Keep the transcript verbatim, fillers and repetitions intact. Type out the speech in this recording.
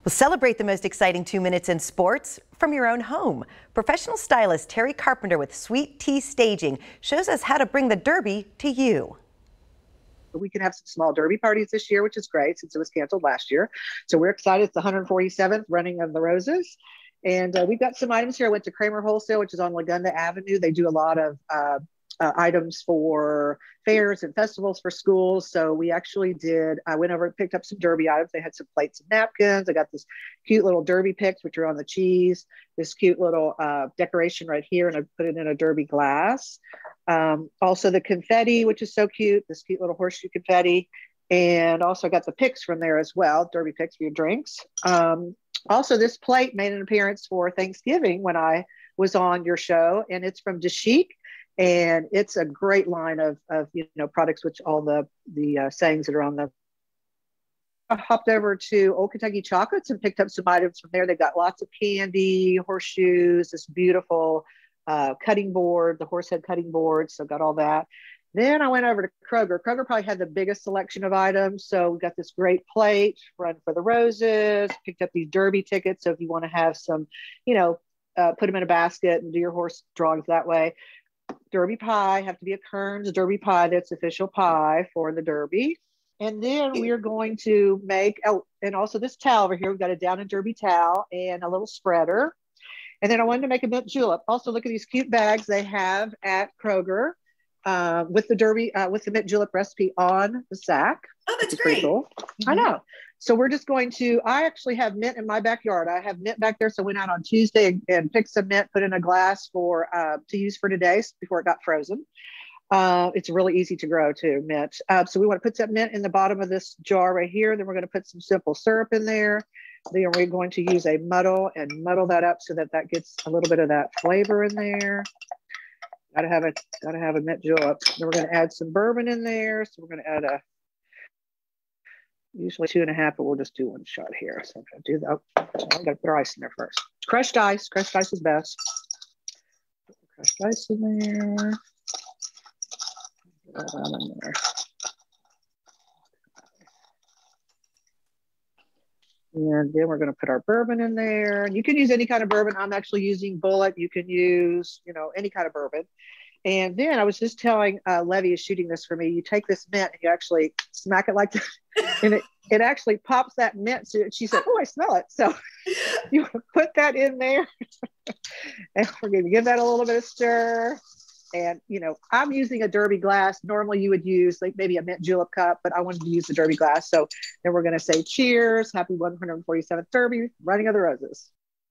Celebrate the most exciting two minutes in sports from your own home. Professional stylist Terri Carpenter with Sweet Tea Staging shows us how to bring the Derby to you. We can have some small Derby parties this year, which is great since it was canceled last year. So we're excited. It's the one hundred forty-seventh running of the Roses. And uh, we've got some items here. I went to Kramer Wholesale, which is on Lagunda Avenue. They do a lot of uh, uh, items for fairs and festivals for schools. So we actually did, I went over and picked up some Derby items. They had some plates and napkins. I got this cute little Derby picks, which are on the cheese, this cute little uh, decoration right here, and I put it in a Derby glass. Um, also the confetti, which is so cute, this cute little horseshoe confetti. And also got the picks from there as well, Derby picks for your drinks. Um, also, this plate made an appearance for Thanksgiving when I was on your show, and it's from Chic. And it's a great line of, of you know, products, which all the, the uh, sayings that are on the. I hopped over to Old Kentucky Chocolates and picked up some items from there. They got lots of candy, horseshoes, this beautiful uh, cutting board, the horsehead cutting board. So got all that. Then I went over to Kroger. Kroger probably had the biggest selection of items. So we got this great plate, Run for the Roses, picked up these Derby tickets. So if you want to have some, you know, uh, put them in a basket and do your horse drawings that way. Derby pie, have to be a Kern's Derby pie. That's official pie for the Derby. And then we are going to make, oh, and also this towel over here. We've got a Down and Derby towel and a little spreader. And then I wanted to make a mint julep. Also, look at these cute bags they have at Kroger. Uh, with the Derby, uh, with the mint julep recipe on the sack. Oh, that's great. Cool. Mm-hmm. I know. So we're just going to, I actually have mint in my backyard. I have mint back there. So I went out on Tuesday and, and picked some mint, put in a glass for, uh, to use for today before it got frozen. Uh, it's really easy to grow too, mint. Uh, so we want to put some mint in the bottom of this jar right here. Then we're going to put some simple syrup in there. Then we're going to use a muddle and muddle that up so that that gets a little bit of that flavor in there. Gotta have a gotta have a mint julep. Then we're gonna add some bourbon in there. So we're gonna add a usually two and a half, but we'll just do one shot here. So I'm gonna do that. Oh, I gotta put our ice in there first. Crushed ice. Crushed ice is best. Put the crushed ice in there. Put that in there. And then we're going to put our bourbon in there. You can use any kind of bourbon. I'm actually using Bullet. You can use, you know, any kind of bourbon. And then I was just telling uh, Levy is shooting this for me. You take this mint and you actually smack it like that, and it, it actually pops that mint. So she said, "Oh, I smell it." So you put that in there, and we're going to give that a little bit of stir. And, you know, I'm using a Derby glass. Normally you would use like maybe a mint julep cup, but I wanted to use the Derby glass. So then we're going to say cheers. Happy one hundred forty-seventh Derby, running of the Roses.